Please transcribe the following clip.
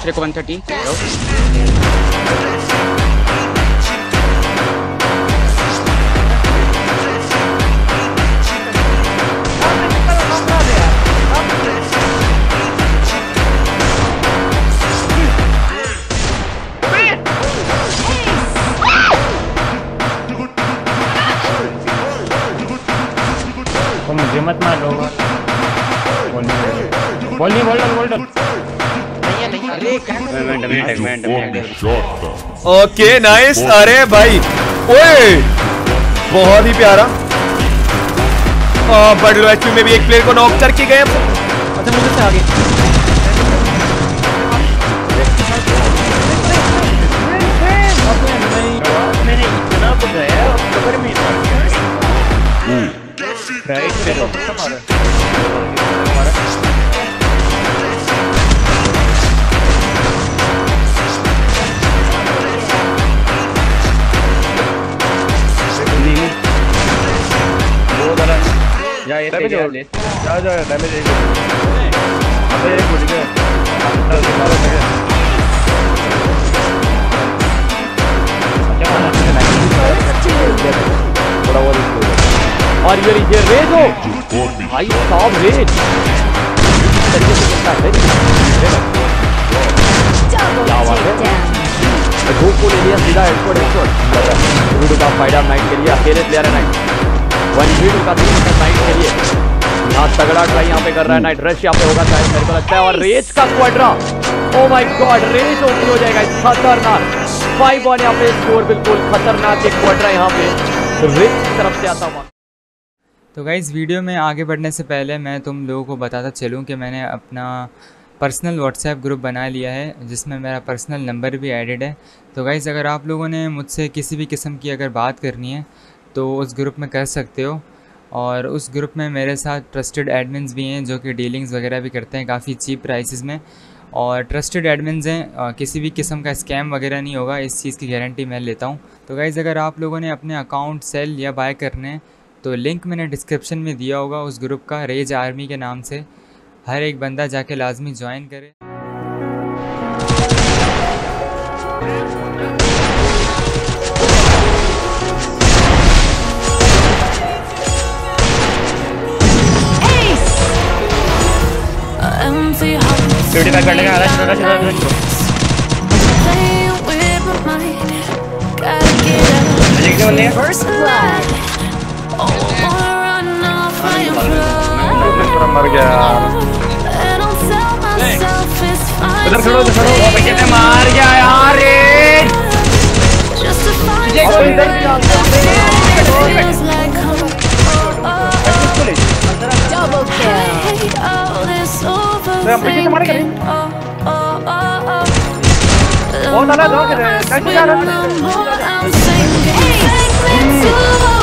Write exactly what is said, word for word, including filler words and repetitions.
दूसरे को one thirty. मुझे मत मार लो। बोल नहीं बोल बोल ओके नाइस। अरे भाई ओए बहुत ही प्यारा। बड़ लो एचपी में भी एक प्लेयर को नॉक करके गए। अच्छा मुझे से आगे मैंने इतना बुझाया कवर में राइट पे लो हमारा या ये डैमेज ले जा जा डैमेज है। अबे ये गुड गया थोड़ा वो और ये ये रेज हो भाई साहब रेज तरीके से चलता है। क्या बात है धूप को ले लिया सीधा हेडशॉट हेडशॉट। वीडियो का फायदा नाइट के लिए अकेले प्लेयर है नाइट वन वीडियो का नाइट के लिए यहाँ तगड़ा ट्राई यहाँ पे कर रहा है नाइट। रश यहाँ पे होगा शायद मेरे को लगता है। और रेज का quadra oh my god Raze open हो जाएगा खतरनाक। फाइव वन यहाँ पे स्कोर बिल्कुल खतरनाक एक क्वाड्रा यहाँ पे रेज की तरफ से आता हुआ। तो गाइज़ वीडियो में आगे बढ़ने से पहले मैं तुम लोगों को बताता चलूँ कि मैंने अपना पर्सनल व्हाट्सएप ग्रुप बना लिया है जिसमें मेरा पर्सनल नंबर भी एडेड है। तो गाइज़ अगर आप लोगों ने मुझसे किसी भी किस्म की अगर बात करनी है तो उस ग्रुप में कर सकते हो। और उस ग्रुप में मेरे साथ ट्रस्टेड एडमिन्स भी हैं जो कि डीलिंग्स वगैरह भी करते हैं काफ़ी चीप प्राइसेस में। और ट्रस्टेड एडमिन्स हैं, किसी भी किस्म का स्कैम वगैरह नहीं होगा, इस चीज़ की गारंटी मैं लेता हूँ। तो गाइज़ अगर आप लोगों ने अपने अकाउंट सेल या बाय करने हैं तो लिंक मैंने डिस्क्रिप्शन में दिया होगा उस ग्रुप का, रेज आर्मी के नाम से। हर एक बंदा जाके लाजमी ज्वाइन करे। कर लेगा रश रश रश मर गया इधर खड़ो इधर खड़ो बच्चे मार गया यार रे। बहुत अलग हो गया।